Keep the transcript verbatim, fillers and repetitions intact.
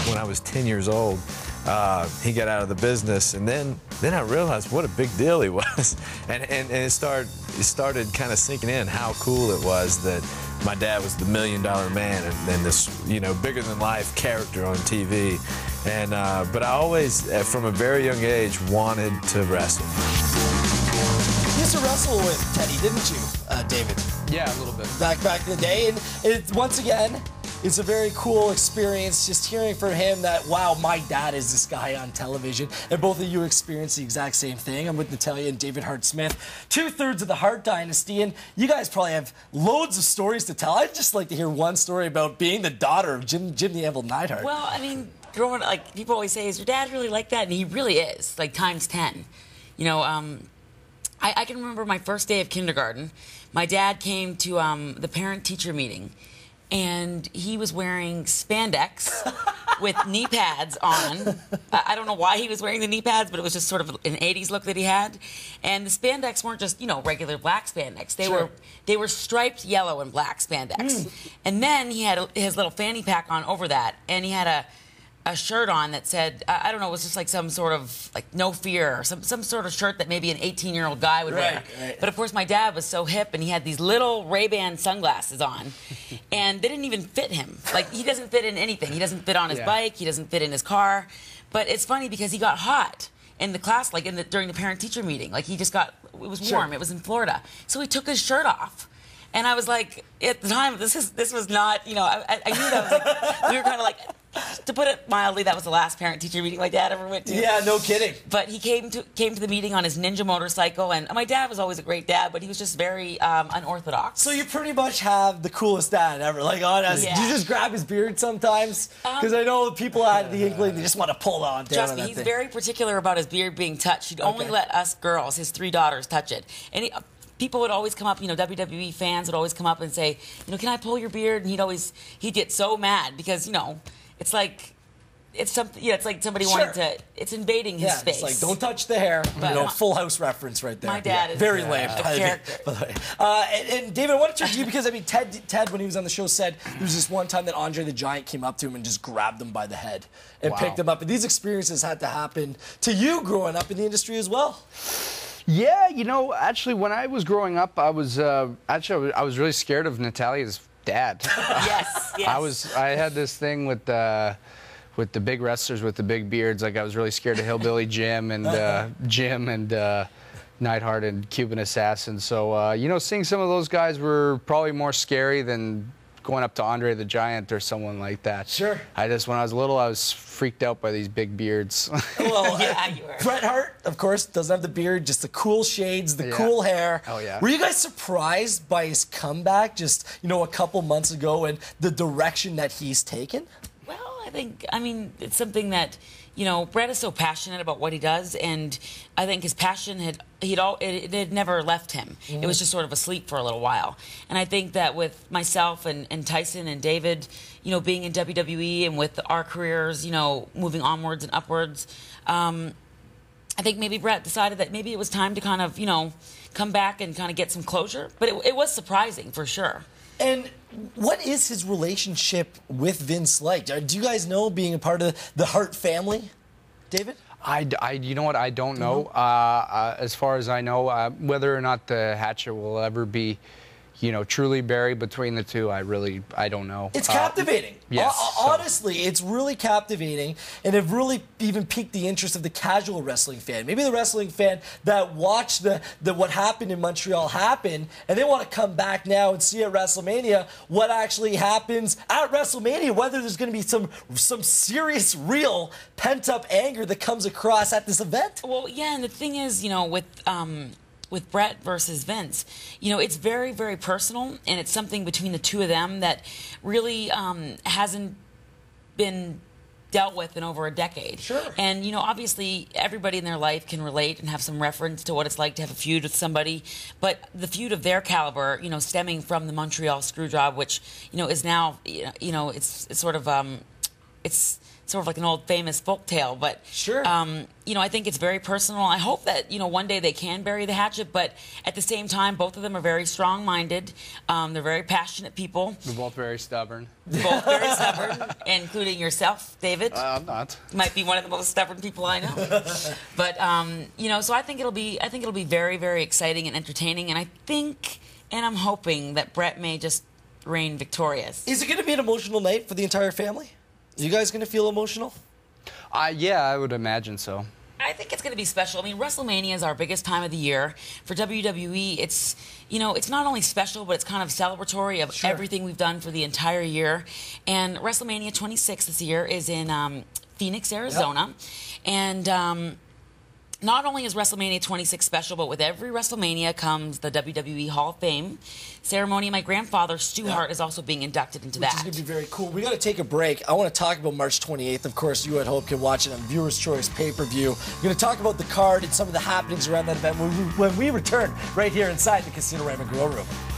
when I was ten years old. Uh, he got out of the business, and then then I realized what a big deal he was, and and, and it started it started kind of sinking in how cool it was that my dad was the million dollar man and, and this you know bigger than life character on T V, and uh, but I always from a very young age wanted to wrestle. You used to wrestle with Teddy, didn't you, uh, David? Yeah, a little bit. Back back in the day, and it, once again. It's a very cool experience just hearing from him that, wow, my dad is this guy on television. And both of you experienced the exact same thing. I'm with Natalya and David Hart Smith, two-thirds of the Hart dynasty. And you guys probably have loads of stories to tell. I'd just like to hear one story about being the daughter of Jim, Jim the Anvil Neidhart. Well, I mean, growing like people always say, is your dad really like that? And he really is, like times ten. You know, um, I, I can remember my first day of kindergarten. My dad came to um, the parent-teacher meeting. And he was wearing spandex with knee pads on. I don't know why he was wearing the knee pads, but it was just sort of an eighties look that he had. And the spandex weren't just, you know, regular black spandex. They Sure. were they were striped yellow and black spandex. Mm. And then he had a, his little fanny pack on over that, and he had a a shirt on that said, I, I don't know, it was just like some sort of, like, no fear, or some, some sort of shirt that maybe an eighteen-year-old guy would Right, wear. right. But, of course, my dad was so hip, and he had these little Ray-Ban sunglasses on, and they didn't even fit him. Like, he doesn't fit in anything. He doesn't fit on his Yeah. bike. He doesn't fit in his car. But it's funny because he got hot in the class, like, in the, during the parent-teacher meeting. Like, he just got, it was warm. Sure. It was in Florida. So he took his shirt off. And I was like, at the time, this is this was not, you know, I, I knew that was like, we were kind of like, to put it mildly, that was the last parent-teacher meeting my dad ever went to. Yeah, no kidding. But he came to came to the meeting on his Ninja motorcycle, and my dad was always a great dad, but he was just very um, unorthodox. So you pretty much have the coolest dad ever. Like, honest, Yeah. do you just grab his beard sometimes? Because Um, I know people had the inkling, they just want to pull on down Trust on me, that he's thing. very particular about his beard being touched. He'd only Okay. let us girls, his three daughters, touch it. And he, people would always come up, you know, W W E fans would always come up and say, you know, can I pull your beard? And he'd always, he'd get so mad because, you know, it's like, it's something, yeah, it's like somebody Sure. wanted to, it's invading his Yeah, space. it's like, don't touch the hair. But you know, my- Full House reference right there. My dad is very uh, lame. a by the way- character. by the way. Uh, and, and David, I want to turn to you because I mean, Ted, Ted, when he was on the show, said there was this one time that Andre the Giant came up to him and just grabbed him by the head and Wow. picked him up. And these experiences had to happen to you growing up in the industry as well. Yeah, you know, actually, when I was growing up, I was uh, actually I was, I was really scared of Natalya's dad. Yes, yes. I was. I had this thing with uh, with the big wrestlers with the big beards. Like I was really scared of Hillbilly Jim and uh, Jim and uh, Neidhart and Cuban Assassin. So uh, you know, seeing some of those guys were probably more scary than going up to Andre the Giant or someone like that. Sure. I just, when I was little, I was freaked out by these big beards. Well, Yeah, you were. Bret Hart, of course, doesn't have the beard, just the cool shades, the Yeah. cool hair. Oh, yeah. Were you guys surprised by his comeback just, you know, a couple months ago and the direction that he's taken? Well, I think, I mean, it's something that, you know, Brett is so passionate about what he does, and I think his passion had, he'd all, it, it had never left him. It was just sort of asleep for a little while. And I think that with myself and, and Tyson and David, you know, being in W W E and with our careers, you know, moving onwards and upwards, um, I think maybe Brett decided that maybe it was time to kind of, you know, come back and kind of get some closure. But it, it was surprising, for sure. And what is his relationship with Vince like? Do you guys know, being a part of the Hart family, David? I, I, you know what? I don't know. Uh, uh, as far as I know, uh, whether or not the hatchet will ever be, you know, truly buried between the two, I really, I don't know. It's Uh, captivating. yes, Ho- so- Honestly, it's really captivating, and it really even piqued the interest of the casual wrestling fan. Maybe the wrestling fan that watched the, the what happened in Montreal happen, and they want to come back now and see at WrestleMania what actually happens at WrestleMania, whether there's going to be some some serious, real pent-up anger that comes across at this event. Well, yeah, and the thing is, you know, with um, with Brett versus Vince, you know, it's very, very personal, and it's something between the two of them that really um, hasn't been dealt with in over a decade. Sure. And, you know, obviously everybody in their life can relate and have some reference to what it's like to have a feud with somebody, but the feud of their caliber, you know, stemming from the Montreal Screwjob, which, you know, is now, you know, it's, it's sort of um, it's sort of like an old famous folk tale, but Sure. um, you know, I think it's very personal. I hope that, you know, one day they can bury the hatchet, but at the same time, both of them are very strong-minded. Um, they're very passionate people. We're both very stubborn. Both very stubborn, including yourself, David. Uh, I'm not. Might be one of the most stubborn people I know. But um, you know, so I think it'll be I think it'll be very, very exciting and entertaining, and I think and I'm hoping that Brett may just reign victorious. Is it going to be an emotional night for the entire family? Are you guys going to feel emotional? Uh, yeah, I would imagine so. I think it's going to be special. I mean, WrestleMania is our biggest time of the year. For W W E, it's, you know, it's not only special, but it's kind of celebratory of Sure. everything we've done for the entire year. And WrestleMania twenty-six this year is in um, Phoenix, Arizona. Yep. And um, not only is WrestleMania twenty-six special, but with every WrestleMania comes the W W E Hall of Fame ceremony. My grandfather, Stu Yeah. Hart, is also being inducted into Which that. is going to be very cool. We got to take a break. I want to talk about March twenty-eighth. Of course, you at home can watch it on Viewers' Choice pay-per-view. We're going to talk about the card and some of the happenings around that event when we, when we return right here inside the Casino Raymond Grill Room.